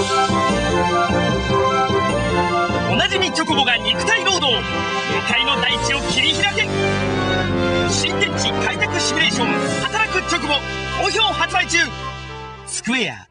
おなじみチョコボが肉体労働、向かいの大地を切り開け。新天地開拓シミュレーション働くチョコボ、好評発売中。スクエア